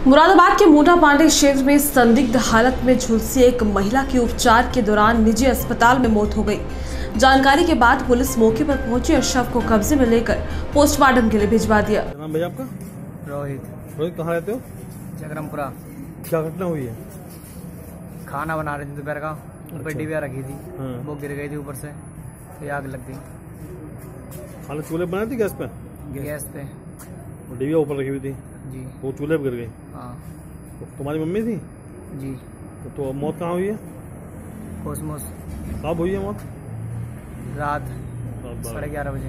मुरादाबाद के मोटा पांडे क्षेत्र में संदिग्ध हालत में झुलसी एक महिला की उपचार के दौरान निजी अस्पताल में मौत हो गई। जानकारी के बाद पुलिस मौके पर पहुंची और शव को कब्जे में लेकर पोस्टमार्टम के लिए भिजवा दिया। नाम भैया आपका? रोहित। रोहित, कहाँ रहते हो? जगरमपुरा। क्या घटना हुई है? खाना बना रहे थे दोपहर का, ऊपर डिबिया रखी थी, हाँ। वो गिर गई थी ऊपर से, तो आग लग गई। खाना चूल्हे बनाई थी गैस पे? गैस पे। डिबिया ऊपर रखी हुई थी जी। वो चूल्हे पे गिर गई? हाँ तो तुम्हारी मम्मी थी? जी। तो मौत कहाँ हुई है? कोसमोस। कब हुई है मौत? रात 11:30 बजे।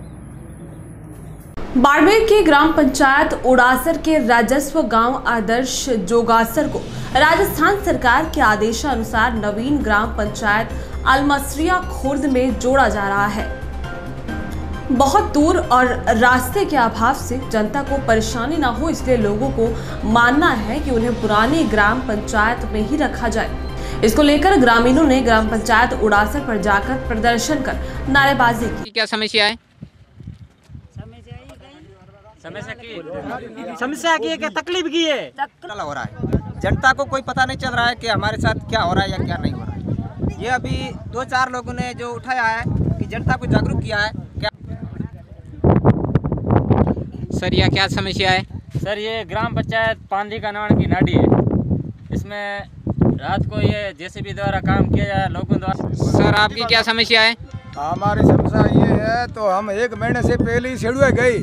बाड़मेर के ग्राम पंचायत उड़ासर के राजस्व गांव आदर्श जोगासर को राजस्थान सरकार के आदेशानुसार नवीन ग्राम पंचायत अलमसरिया खुर्द में जोड़ा जा रहा है। बहुत दूर और रास्ते के अभाव से जनता को परेशानी न हो, इसलिए लोगों को मानना है कि उन्हें पुरानी ग्राम पंचायत में ही रखा जाए। इसको लेकर ग्रामीणों ने ग्राम पंचायत उड़ासर पर जाकर प्रदर्शन कर नारेबाजी की। क्या समस्या है? समस्या की है कि तकलीफ की है? हो रहा है, जनता को कोई पता नहीं चल रहा है कि हमारे साथ क्या हो रहा है या क्या नहीं हो रहा है। ये अभी 2-4 लोगों ने जो उठाया है कि जनता को जागरूक किया है। क्या सर यह क्या समस्या है? सर ये ग्राम पंचायत पांदी का नाम की नाडी है, इसमें रात को ये जेसीबी द्वारा काम किया जाए लोगों द्वारा। सर आपकी क्या समस्या है? हमारी समस्या ये है, तो हम 1 महीने से पहले ही शेडुए गई।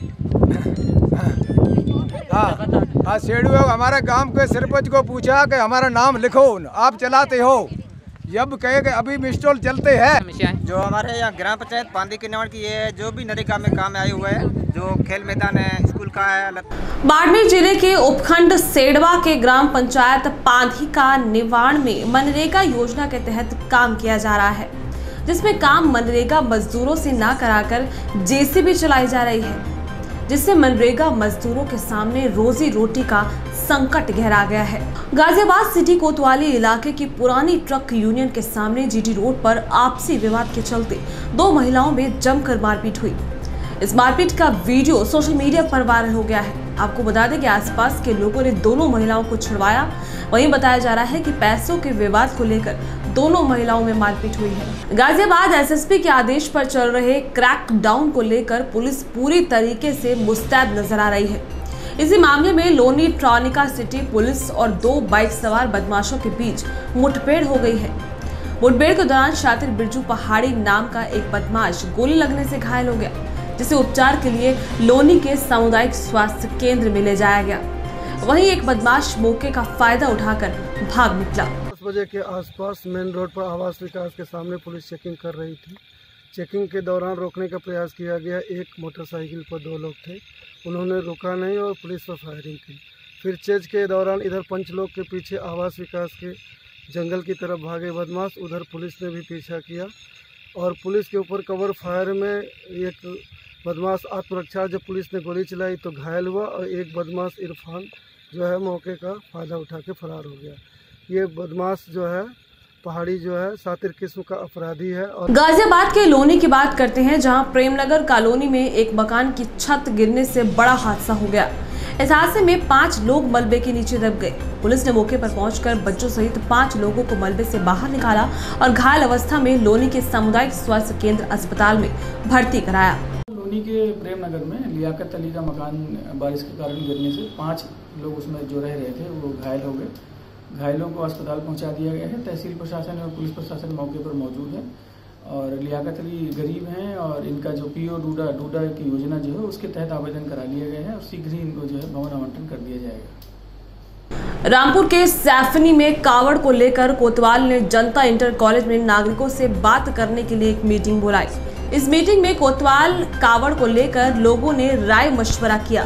हाँ शेडुए हमारे गांव के सरपंच को पूछा कि हमारा नाम लिखो, आप चलाते हो? जब कहे कि अभी मिस्टोल चलते हैं। जो हमारे यहाँ ग्राम पंचायत पांदी के नाम की है, जो भी नरेगा में काम आए हुए हैं, जो खेल मैदान है, स्कूल का है। बाड़मेर जिले के उपखंड सेडवा के ग्राम पंचायत पांधी का निवाण में मनरेगा योजना के तहत काम किया जा रहा है, जिसमें काम मनरेगा मजदूरों से ना कराकर जेसीबी चलाई जा रही है, जिससे मनरेगा मजदूरों के सामने रोजी रोटी का संकट गहरा गया है। गाजियाबाद सिटी कोतवाली इलाके की पुरानी ट्रक यूनियन के सामने जीटी रोड पर आपसी विवाद के चलते 2 महिलाओं में जमकर मारपीट हुई। इस मारपीट का वीडियो सोशल मीडिया पर वायरल हो गया है। आपको बता दें कि आसपास के लोगों ने दोनों महिलाओं को छुड़वाया। वहीं बताया जा रहा है कि पैसों के विवाद को लेकर दोनों महिलाओं में मारपीट हुई है। गाजियाबाद एसएसपी के आदेश पर चल रहे क्रैकडाउन को लेकर पुलिस पूरी तरीके से मुस्तैद नजर आ रही है। इसी मामले में लोनी ट्रॉनिका सिटी पुलिस और 2 बाइक सवार बदमाशों के बीच मुठभेड़ हो गई है। मुठभेड़ के दौरान शातिर बिरजू पहाड़ी नाम का एक बदमाश गोली लगने से घायल हो गया, जिसे उपचार के लिए लोनी के सामुदायिक स्वास्थ्य केंद्र में ले जाया गया। वहीं एक बदमाश मौके का फायदा उठाकर भाग निकला। 10 बजे के आसपास मेन रोड पर आवास विकास के सामने पुलिस चेकिंग कर रही थी। चेकिंग के दौरान रोकने का प्रयास किया गया। एक मोटरसाइकिल पर 2 लोग थे, उन्होंने रोका नहीं और पुलिस पर फायरिंग की। फिर चेज के दौरान इधर पंचलोक के पीछे आवास विकास के जंगल की तरफ भागे बदमाश, उधर पुलिस ने भी पीछा किया और पुलिस के ऊपर कवर फायर में एक बदमाश आत्मरक्षा, जब पुलिस ने गोली चलाई तो घायल हुआ और एक बदमाश इरफान जो है मौके का फायदा उठा के फरार हो गया। ये बदमाश जो है पहाड़ी जो है शातिर किस्म का अपराधी है। और गाजियाबाद के लोनी की बात करते हैं, जहां प्रेमनगर कॉलोनी में एक मकान की छत गिरने से बड़ा हादसा हो गया। इस हादसे में 5 लोग मलबे के नीचे दब गए। पुलिस ने मौके पर पहुंचकर बच्चों सहित 5 लोगों को मलबे से बाहर निकाला और घायल अवस्था में लोनी के सामुदायिक स्वास्थ्य केंद्र अस्पताल में भर्ती कराया। लोनी के प्रेमनगर में लियाकत अली का मकान बारिश के कारण गिरने से 5 लोग उसमें जो रह रहे थे वो घायल हो गए। घायलों को अस्पताल पहुंचा दिया गया है। तहसील प्रशासन और पुलिस प्रशासन मौके पर मौजूद है और लियाकत अली गरीब हैं और इनका जो पीओ डूडा की योजना जो है उसके तहत आवेदन करा लिया गया है और शीघ्र ही इनको जो है भवन आवंटन कर दिया जाएगा। रामपुर के सैफनी में कावड़ को लेकर कोतवाल ने जनता इंटर कॉलेज में नागरिकों से बात करने के लिए एक मीटिंग बुलाई। इस मीटिंग में कोतवाल कावड़ को लेकर लोगों ने राय मशवरा किया।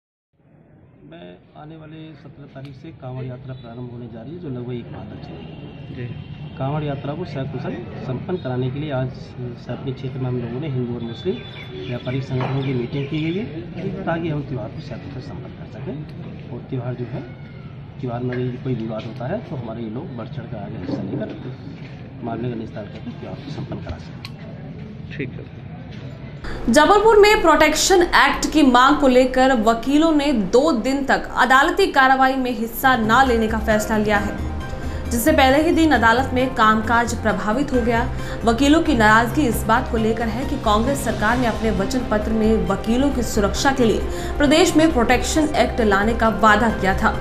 आने वाले 17 तारीख से कांवड़ यात्रा प्रारंभ होने जा रही है, जो लगभग 1 माह तक चलेगी। कांवड़ यात्रा को सकुशल संपन्न कराने के लिए आज सैफनी क्षेत्र में हम लोगों ने हिंदू और मुस्लिम व्यापारिक संगठनों की मीटिंग की गई है, ताकि हम त्यौहार को सकुशल संपन्न कर सकें। और त्यौहार जो है, त्यौहार में यदि कोई विवाद होता है तो हमारे ये लोग बढ़ चढ़ कर आगे हिस्सा लेकर मामले का निस्तार करके त्यौहार को संपन्न करा सकें। ठीक है। जबलपुर में प्रोटेक्शन एक्ट की मांग को लेकर वकीलों ने 2 दिन तक अदालती कार्रवाई में हिस्सा न लेने का फैसला लिया है, जिससे पहले ही दिन अदालत में कामकाज प्रभावित हो गया। वकीलों की नाराजगी इस बात को लेकर है कि कांग्रेस सरकार ने अपने वचन पत्र में वकीलों की सुरक्षा के लिए प्रदेश में प्रोटेक्शन एक्ट लाने का वादा किया था।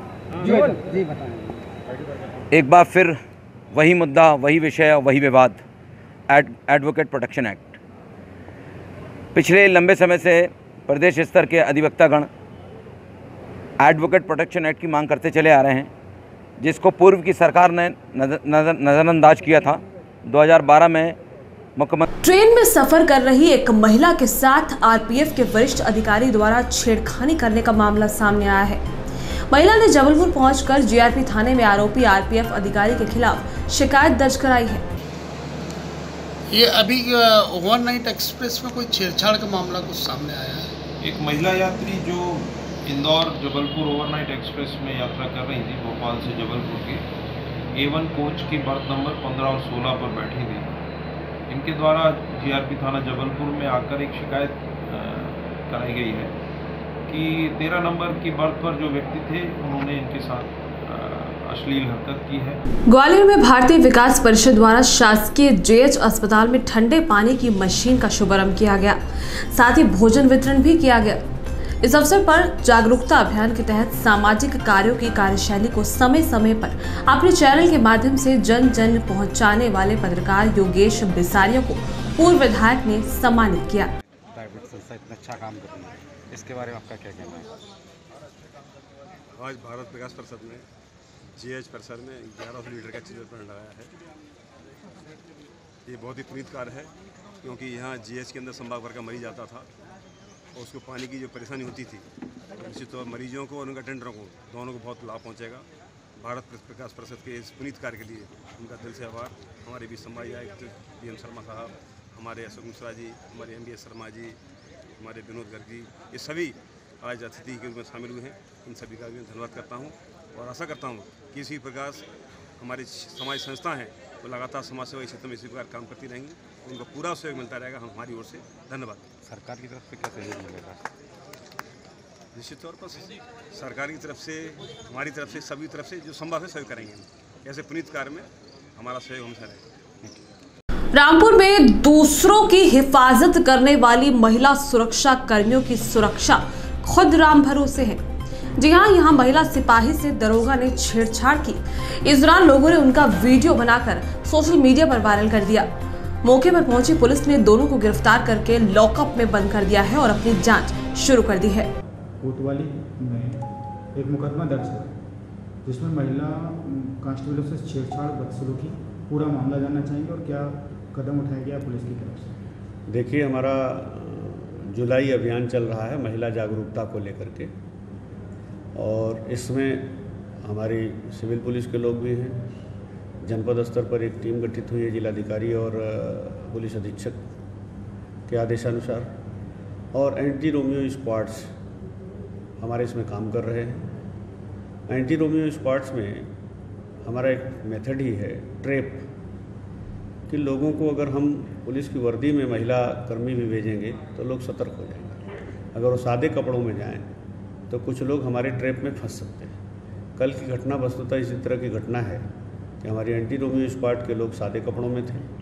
एक बार फिर वही मुद्दा, वही विषय, वही विवाद, एडवोकेट प्रोटेक्शन एक्ट। पिछले लंबे समय से प्रदेश स्तर के अधिवक्तागण एडवोकेट प्रोटेक्शन एक्ट की मांग करते चले आ रहे हैं, जिसको पूर्व की सरकार ने नज़रअंदाज किया था। 2012 में मुख्यमंत्री ट्रेन में सफर कर रही एक महिला के साथ आरपीएफ के वरिष्ठ अधिकारी द्वारा छेड़खानी करने का मामला सामने आया है। महिला ने जबलपुर पहुंचकर जीआरपी थाने में आरोपी आरपीएफ अधिकारी के खिलाफ शिकायत दर्ज कराई है। ये अभी ओवरनाइट एक्सप्रेस में कोई छेड़छाड़ का मामला कुछ सामने आया है। एक महिला यात्री जो इंदौर जबलपुर ओवरनाइट एक्सप्रेस में यात्रा कर रही थी, भोपाल से जबलपुर के A1 कोच के बर्थ नंबर 15 और 16 पर बैठी थी। इनके द्वारा जीआरपी थाना जबलपुर में आकर एक शिकायत कराई गई है कि 13 नंबर की बर्थ पर जो व्यक्ति थे उन्होंने इनके साथ अश्लील हरकत की है। ग्वालियर में भारतीय विकास परिषद द्वारा शासकीय जेएच अस्पताल में ठंडे पानी की मशीन का शुभारंभ किया गया, साथ ही भोजन वितरण भी किया गया। इस अवसर पर जागरूकता अभियान के तहत सामाजिक कार्यों की कार्यशैली को समय समय पर अपने चैनल के माध्यम से जन जन पहुंचाने वाले पत्रकार योगेश बिसारिया को पूर्व विधायक ने सम्मानित किया। अच्छा काम कर रही है, इसके बारे में आपका क्या कहना है? आज भारत विकास परिषद में जीएच परिसर में 1100 लीटर का ऑक्सीजन प्लांट लगाया है। ये बहुत ही पुनीत कार्य है, क्योंकि यहाँ जीएच के अंदर संभाग भर का मरीज आता था और उसको पानी की जो परेशानी होती थी, तो निश्चित तौर मरीजों को और उनके अटेंडरों को दोनों को बहुत लाभ पहुँचेगा। भारत विकास परिषद के इस पुनीत कार्य के लिए उनका दिल से आभार। हमारे भी संभाग आयुक्त PM शर्मा साहब, हमारे अशोक मिश्रा जी, हमारे MBS शर्मा जी, हमारे विनोद गर्ग जी, ये सभी आज अतिथि के रूप में शामिल हुए हैं। इन सभी का भी मैं धन्यवाद करता हूँ और आशा करता हूँ कि इसी प्रकार हमारी समाज संस्था हैं वो लगातार समाज सेवा क्षेत्र में इसी प्रकार काम करती रहेंगी। उनको पूरा सहयोग मिलता रहेगा हमारी ओर से। धन्यवाद। सरकार की तरफ से क्या सहयोग मिलेगा? निश्चित तौर पर सरकार की तरफ से, हमारी तरफ से, सभी तरफ से जो संभव है सहयोग करेंगे। ऐसे पुनीत कार्य में हमारा सहयोग हमेशा रहेगा। रामपुर में दूसरों की हिफाजत करने वाली महिला सुरक्षा कर्मियों की सुरक्षा खुद राम भरोसे है। जी हाँ, यहाँ महिला सिपाही से दरोगा ने छेड़छाड़ की। इस दौरान लोगों ने उनका वीडियो बनाकर सोशल मीडिया पर वायरल कर दिया। मौके पर पहुंची पुलिस ने दोनों को गिरफ्तार करके लॉकअप में बंद कर दिया है और अपनी जांच शुरू कर दी है। कोतवाली में एक मुकदमा दर्ज है, जिसमें महिला कांस्टेबलों से छेड़छाड़, बदसलूकी, पूरा मामला जानना चाहेंगे और क्या कदम उठाया गया पुलिस की तरफ से। देखिए, हमारा जुलाई अभियान चल रहा है महिला जागरूकता को लेकर के, और इसमें हमारी सिविल पुलिस के लोग भी हैं। जनपद स्तर पर एक टीम गठित हुई है जिलाधिकारी और पुलिस अधीक्षक के आदेशानुसार, और एंटी रोमियो स्क्वाड्स हमारे इसमें काम कर रहे हैं। एंटी रोमियो स्क्वाड्स में हमारा एक मेथड ही है ट्रैप, कि लोगों को अगर हम पुलिस की वर्दी में महिला कर्मी भी भेजेंगे तो लोग सतर्क हो जाएंगे। अगर वो सादे कपड़ों में जाएं तो कुछ लोग हमारे ट्रैप में फंस सकते हैं। कल की घटना वस्तुतः इसी तरह की घटना है कि हमारी एंटी रोमियो स्क्वाड के लोग सादे कपड़ों में थे,